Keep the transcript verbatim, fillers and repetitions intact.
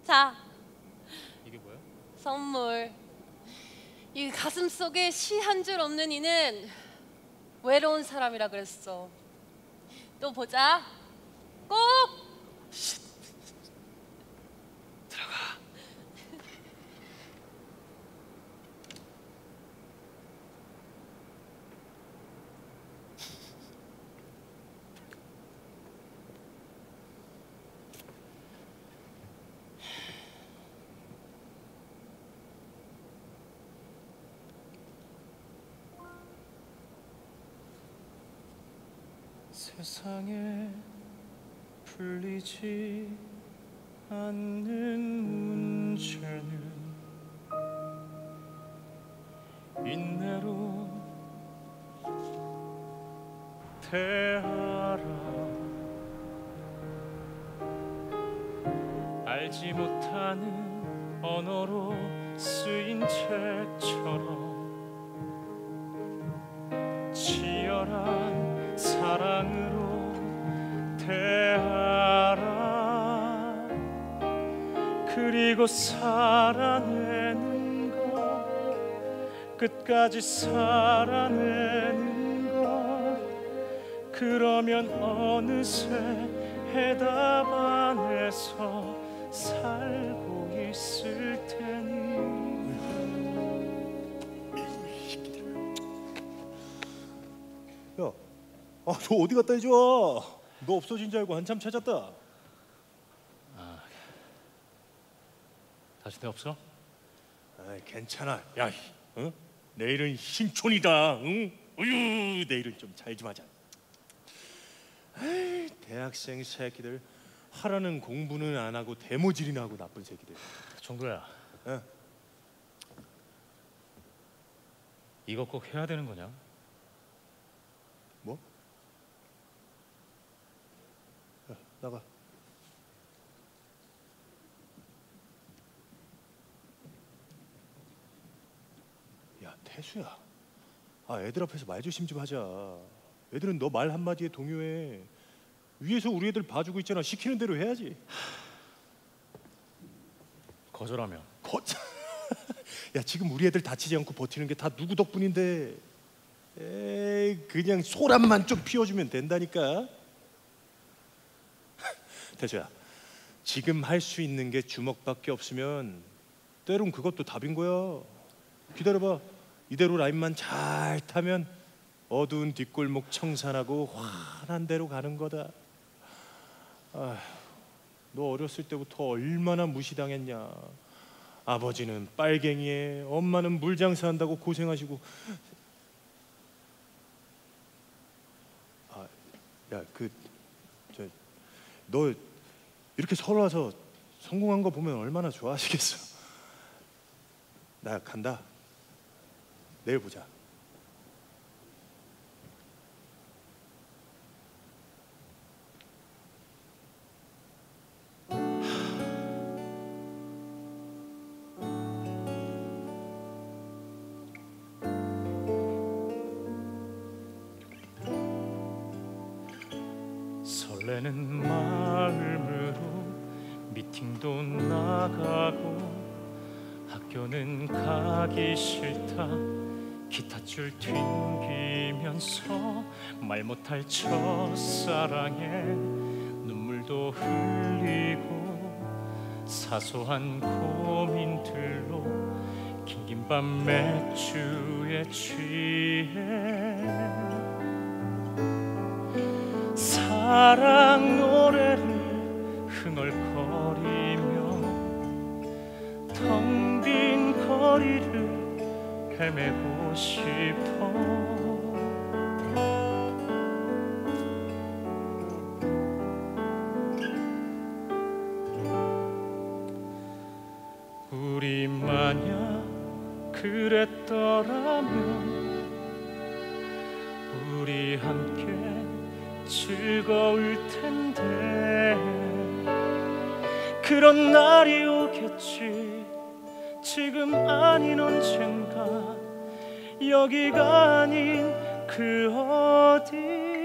자, 이게 뭐야? 선물. 이 가슴 속에 시 한 줄 없는 이는 외로운 사람이라 그랬어. 또 보자. 꼭. 들어가. 세상에 풀리지 않는 문제는 인내로 대하라. 알지 못하는 언어로 쓰인 책처럼 치열한 사랑으로 대하라. 그리고 살아내는 것, 끝까지 살아내는 것. 그러면 어느새 해답 안에서 살고 있을 테니. 야, 아, 너 어디 갔다 이제 와? 너 없어진 줄 알고 한참 찾았다. 아, 다시 내 없어? 아이, 괜찮아. 야, 어? 내일은 신촌이다. 응? 우유, 내일은 좀 잘 좀 하자. 에이, 대학생 새끼들 하라는 공부는 안 하고 대모질이나 하고 나쁜 새끼들. 정도야. 어? 이거 꼭 해야 되는 거냐? 뭐? 야, 나가. 야, 태수야. 아, 애들 앞에서 말 조심 좀 하자. 애들은 너 말 한마디에 동요해. 위에서 우리 애들 봐주고 있잖아. 시키는 대로 해야지. 거절하면 거... 야, 지금 우리 애들 다치지 않고 버티는 게 다 누구 덕분인데. 에이, 그냥 소란만 좀 피워주면 된다니까. 태수야, 지금 할 수 있는 게 주먹밖에 없으면 때론 그것도 답인 거야. 기다려봐. 이대로 라인만 잘 타면 어두운 뒷골목 청산하고 환한 데로 가는 거다. 아휴, 너 어렸을 때부터 얼마나 무시당했냐. 아버지는 빨갱이에, 엄마는 물장사한다고 고생하시고. 아, 야, 그 저 너 이렇게 서울 와서 성공한 거 보면 얼마나 좋아하시겠어. 나 간다. 내일 보자. 설레는 마음으로 미팅도 나가고 학교는 가기 싫다. 기타줄 튕기면서 말 못할 첫사랑에 눈물도 흘리고 사소한 고민들로 긴긴 밤 맥주에 취해 사랑 노래를 흥얼거리며 텅 빈 거리를 헤매고 싶어. 우리 만약 그랬더라면 우리 함께 즐거울 텐데. 그런 날이 오겠지. 지금 아닌 언젠가. 여기가 아닌 그 어디.